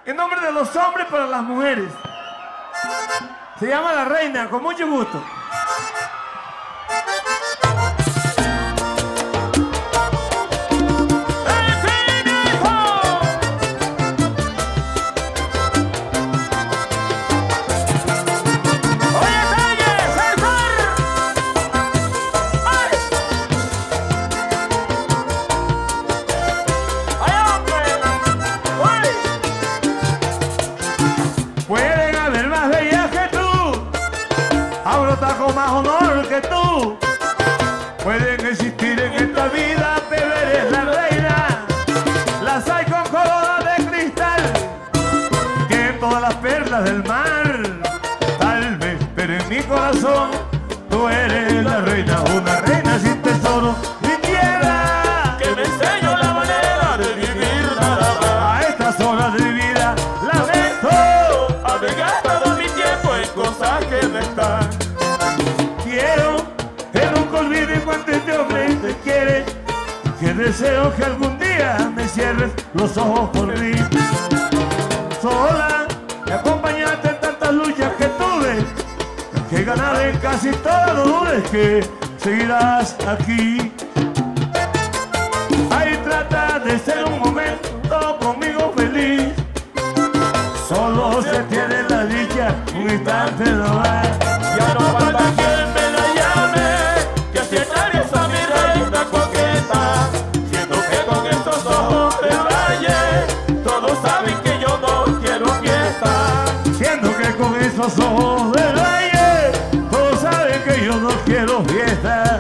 En nombre de los hombres para las mujeres. Se llama La Reina, con mucho gusto. Con más honor que tú pueden existir en esta vida, pero eres la reina. Las hay con corona de cristal, tienen todas las perlas del mar. Tal vez, pero en mi corazón tú eres la reina, una reina sin tesoro ni tierra, que me enseñó la manera de vivir nada más. A estas horas de mi vida lamento haber gastado mi tiempo en cosas que no están. Quiero que nunca olvides cuánto este hombre te quiere, que deseo que algún día me cierres los ojos por mí. Sola me acompañaste en tantas luchas que tuve, que ganaré en casi todas, no dudes que seguirás aquí. Ahí trata de ser un momento conmigo feliz, solo se tiene la dicha, un instante no va. Ya no falta quien me la llame, que aceptaré esa mi reina coqueta. Siento que con estos ojos de valle, todos saben que yo no quiero fiesta. Siento que con esos ojos de valle, todos saben que yo no quiero fiesta.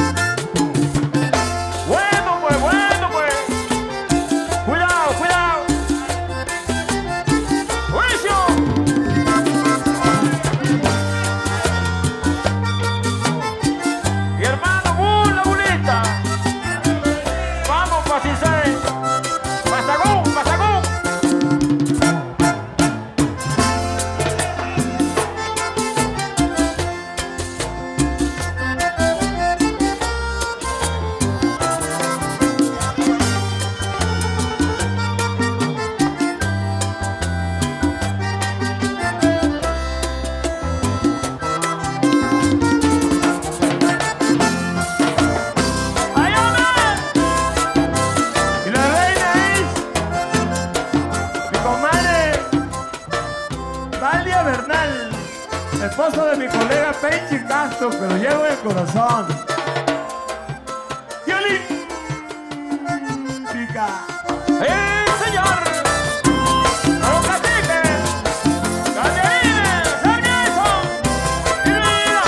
Bueno pues, cuidado, cuidado. ¡Juicio! Esposo de mi colega Penchi Castro, pero llevo en el corazón. ¡Qué olímpica! Señor! ¡No platiquen! ¡Caterines! ¡Sarmiento! ¡Y vida!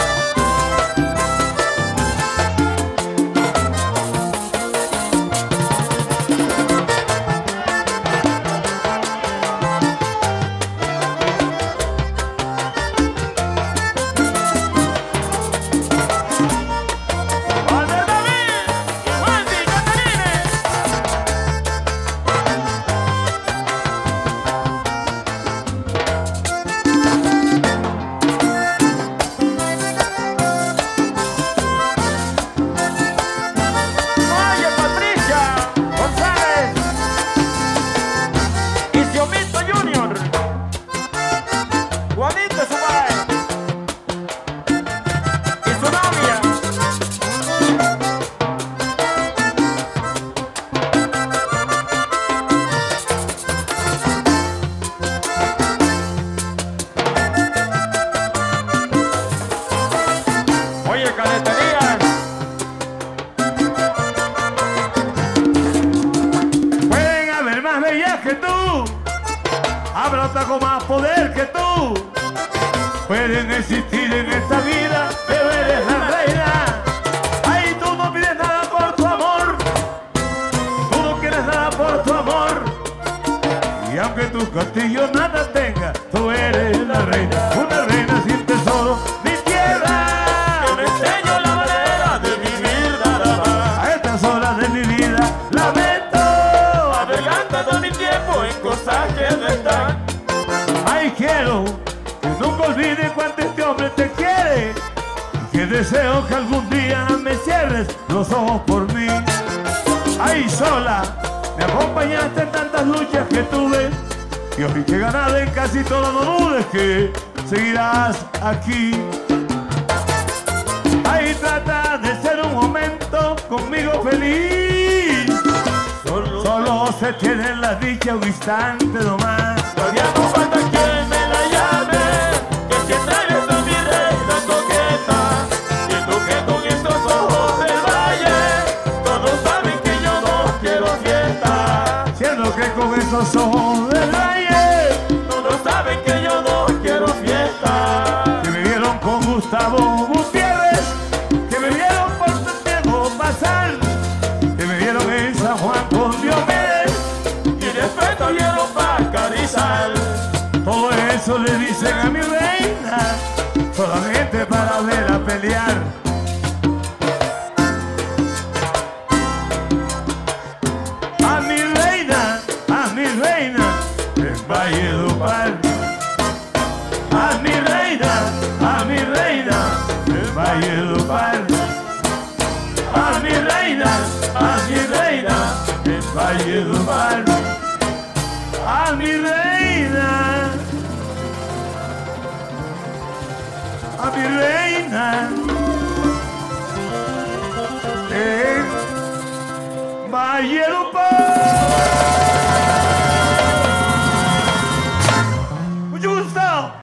Que tú, habrá otra con más poder que tú. Pueden existir en esta vida, pero eres la reina. Ahí tú no pides nada por tu amor, tú no quieres nada por tu amor. Y aunque tu castillo nada tenga, tú eres la reina, una reina sin tesoro ni tierra. Que me enseñó la manera de vivir nada más. A estas horas de mi vida lamento haber gastado mi tiempo en cosas que no están. Ay, quiero que nunca olvides cuánto este hombre te quiere, y que deseo que algún día me cierres los ojos por mí. Ay, sola me acompañaste en tantas luchas que tuve, Y hoy que ganado en casi todo, no dudes que seguirás aquí. Ahí trata de ser un momento conmigo feliz. Solo se tiene la dicha un instante nomás. Todavía no falta quien me la llame, que si extrañas a mi reina coqueta, siento que con estos ojos del valle, todos saben que yo no quiero fiesta. Siento que con esos ojos del valle, Todos saben que yo no quiero fiesta. que me vieron con Gustavo Gutiérrez, que me vieron por Santiago pasar, que me vieron en San Juan con Diomedes, Y después cogieron pa' Carizal. todo eso le dicen a mi reina, solamente para verla pelear. A mi reina, en Valledupar. A mi reina, en Valledupar. A mi reina, en Valledupar. A mi reina, en Valledupar.